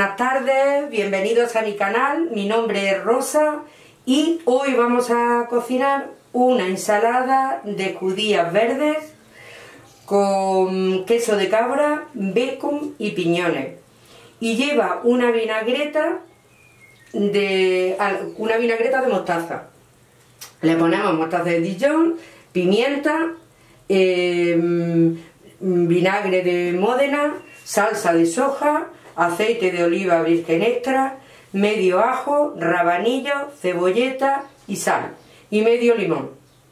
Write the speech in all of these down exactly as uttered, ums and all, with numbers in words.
Buenas tardes, bienvenidos a mi canal, mi nombre es Rosa y hoy vamos a cocinar una ensalada de judías verdes con queso de cabra, bacon y piñones, y lleva una vinagreta de, una vinagreta de mostaza. Le ponemos mostaza de Dijon, pimienta, eh, vinagre de Módena, salsa de soja, aceite de oliva virgen extra, medio ajo, rabanillo, cebolleta y sal, y medio limón.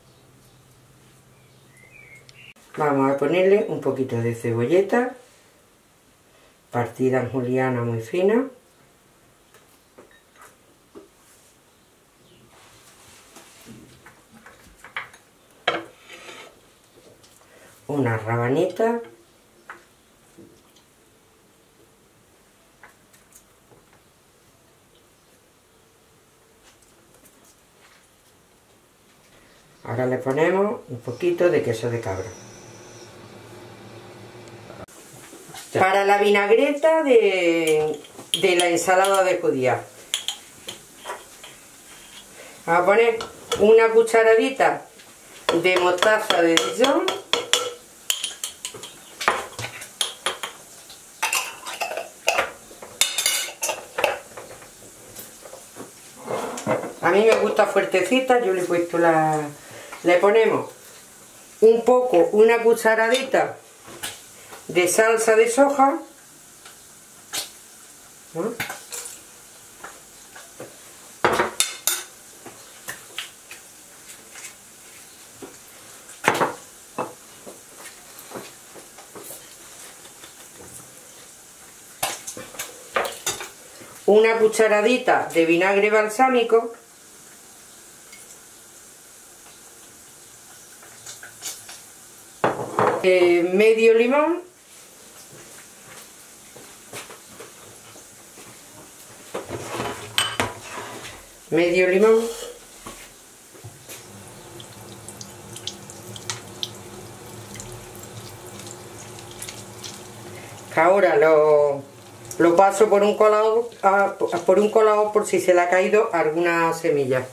Vamos a ponerle un poquito de cebolleta, partida en juliana muy fina, una rabanita, ahora le ponemos un poquito de queso de cabra. Para la vinagreta de, de la ensalada de judías, vamos a poner una cucharadita de mostaza de Dijon, a mí me gusta fuertecita, yo le he puesto la... le ponemos un poco, una cucharadita de salsa de soja, ¿no? Una cucharadita de vinagre balsámico, eh, medio limón, medio limón, que ahora lo, lo paso por un colador, a, por un colador por si se le ha caído alguna semilla.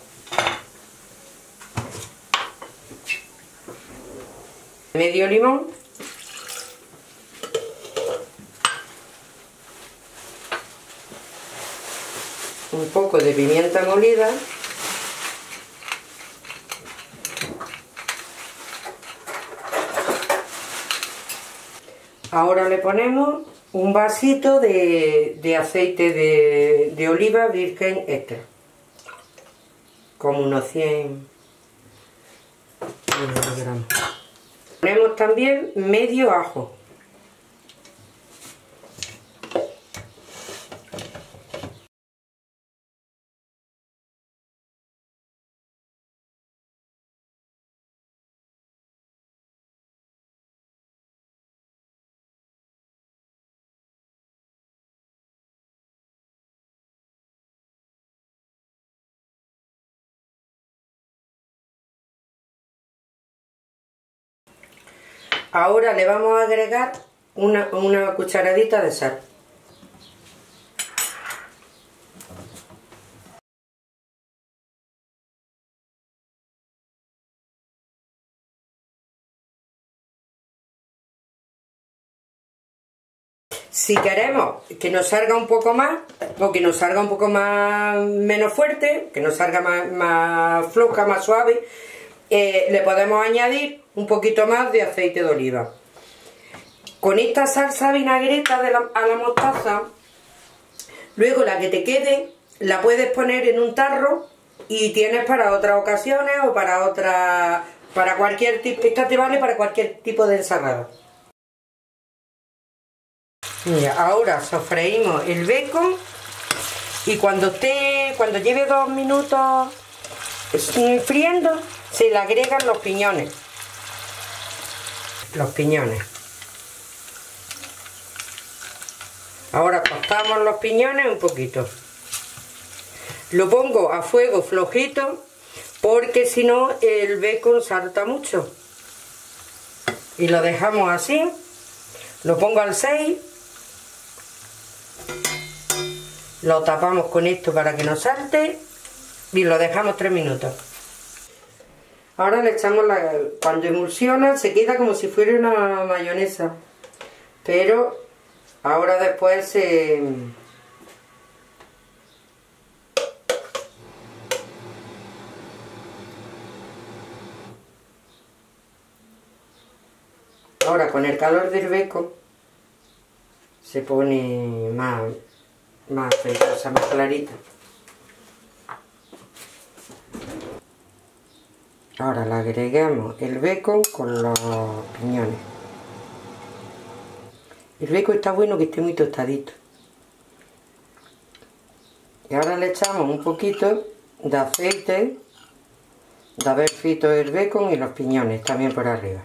Medio limón, un poco de pimienta molida, ahora le ponemos un vasito de, de aceite de, de oliva virgen extra, como unos cien gramos. Ponemos también medio ajo. Ahora le vamos a agregar una, una cucharadita de sal. Si queremos que nos salga un poco más, o que nos salga un poco más menos fuerte, que nos salga más, más floja, más suave, eh, le podemos añadir un poquito más de aceite de oliva. Con esta salsa vinagreta de la, a la mostaza, luego la que te quede la puedes poner en un tarro y tienes para otras ocasiones o para otra, para cualquier tipo, esta te vale para cualquier tipo de ensalada. Mira, ahora sofreímos el bacon y cuando esté, cuando lleve dos minutos friendo, se le agregan los piñones. Los piñones. Ahora cortamos los piñones un poquito. Lo pongo a fuego flojito porque si no el bacon salta mucho. Y lo dejamos así. Lo pongo al seis. Lo tapamos con esto para que no salte y lo dejamos tres minutos. Ahora le echamos la... Cuando emulsiona se queda como si fuera una mayonesa, pero ahora después se... Ahora con el calor del bacon se pone más, más aceitosa, más clarita. Ahora le agregamos el bacon con los piñones. El bacon está bueno que esté muy tostadito. Y ahora le echamos un poquito de aceite de haber frito el bacon y los piñones también por arriba.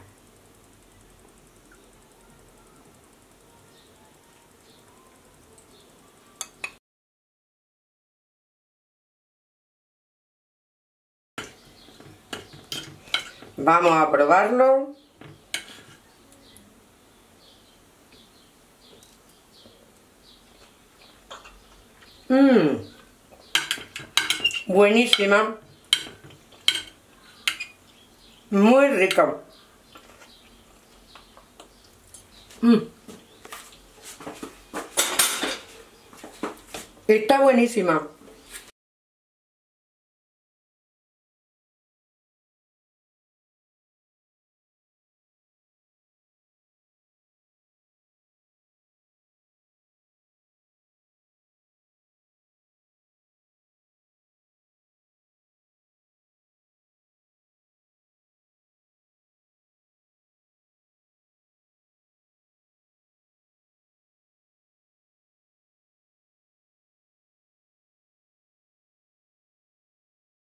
Vamos a probarlo. Mmm, buenísima, muy rica. Mm. Está buenísima.